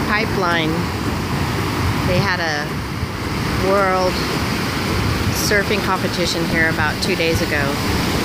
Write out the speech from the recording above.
pipeline. They had a world surfing competition here about 2 days ago.